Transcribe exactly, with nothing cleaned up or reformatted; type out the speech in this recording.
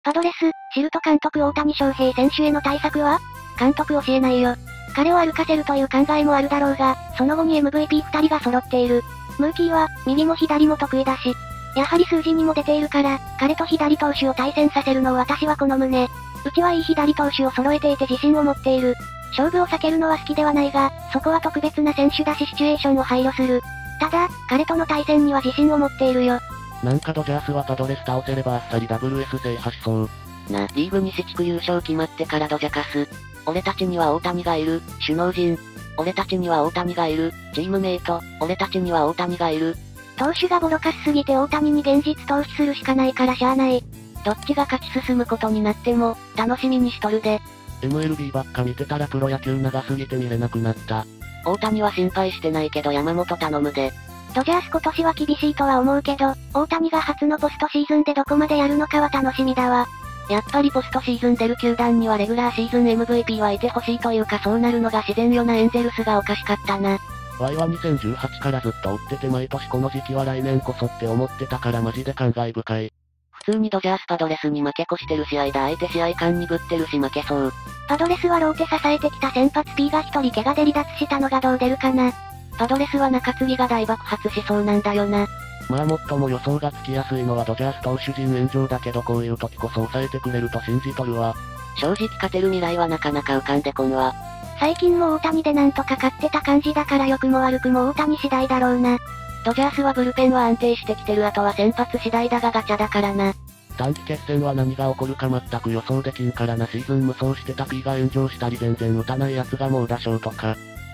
パドレス、シルト監督大谷翔平選手への対策は？監督教えないよ。彼を歩かせるという考えもあるだろうが、その後に エムブイピーふたりが揃っている。ムーキーは、右も左も得意だし、やはり数字にも出ているから、彼と左投手を対戦させるのを私は好むね。うちはいい左投手を揃えていて自信を持っている。勝負を避けるのは好きではないが、そこは特別な選手だしシチュエーションを配慮する。ただ、彼との対戦には自信を持っているよ。 なんかドジャースはパドレス倒せればあっさり ダブルエス 制覇しそう。 な、リーグ西地区優勝決まってからドジャカス。俺たちには大谷がいる、首脳陣。俺たちには大谷がいる、チームメイト。俺たちには大谷がいる。 投手がボロカスすぎて大谷に現実投資するしかないからしゃあない。 どっちが勝ち進むことになっても、楽しみにしとるで。 エムエルビー ばっか見てたらプロ野球長すぎて見れなくなった。 大谷は心配してないけど山本頼むで。 ドジャース今年は厳しいとは思うけど、大谷が初のポストシーズンでどこまでやるのかは楽しみだわ。 やっぱりポストシーズン出る球団にはレギュラーシーズン エムブイピー はいてほしいというかそうなるのが自然よな。エンゼルスがおかしかったな。 ワイはにせんじゅうはちからずっと追ってて毎年この時期は来年こそって思ってたからマジで感慨深い。 普通にドジャースパドレスに負け越してる試合だ。相手試合間鈍ってるし負けそう。 パドレスはローテ支えてきた先発 P が一人怪我で離脱したのがどう出るかな。 パドレスは中継ぎが大爆発しそうなんだよな。 まあ最も予想がつきやすいのはドジャース投手陣炎上だけどこういう時こそ抑えてくれると信じとるわ。 正直勝てる未来はなかなか浮かんでこんわ。 最近も大谷でなんとか勝ってた感じだから良くも悪くも大谷次第だろうな。 ドジャースはブルペンは安定してきてる。あとは先発次第だがガチャだからな。 短期決戦は何が起こるか全く予想できんからな。シーズン無双してた P が炎上したり全然打たない奴が猛打賞とか、